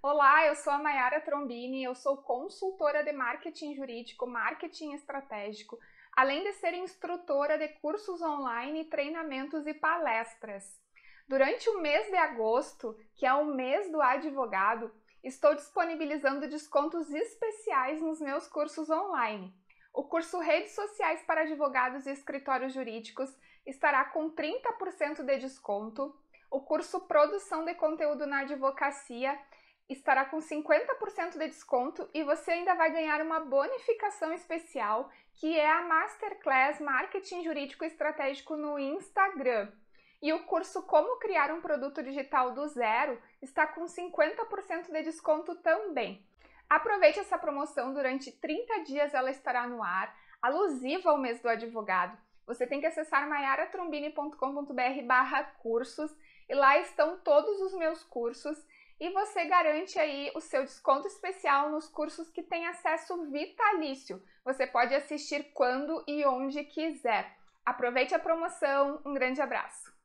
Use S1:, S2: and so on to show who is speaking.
S1: Olá, eu sou a Mayara Trombini, eu sou consultora de marketing jurídico, marketing estratégico, além de ser instrutora de cursos online, treinamentos e palestras. Durante o mês de agosto, que é o mês do advogado, estou disponibilizando descontos especiais nos meus cursos online. O curso Redes Sociais para Advogados e Escritórios Jurídicos estará com 30% de desconto. O curso Produção de Conteúdo na Advocacia estará com 50% de desconto e você ainda vai ganhar uma bonificação especial, que é a Masterclass Marketing Jurídico Estratégico no Instagram. E o curso Como Criar um Produto Digital do Zero está com 50% de desconto também. Aproveite essa promoção, durante 30 dias ela estará no ar, alusiva ao mês do advogado. Você tem que acessar mayaratrombini.com.br/cursos e lá estão todos os meus cursos e você garante aí o seu desconto especial nos cursos que têm acesso vitalício. Você pode assistir quando e onde quiser. Aproveite a promoção, um grande abraço!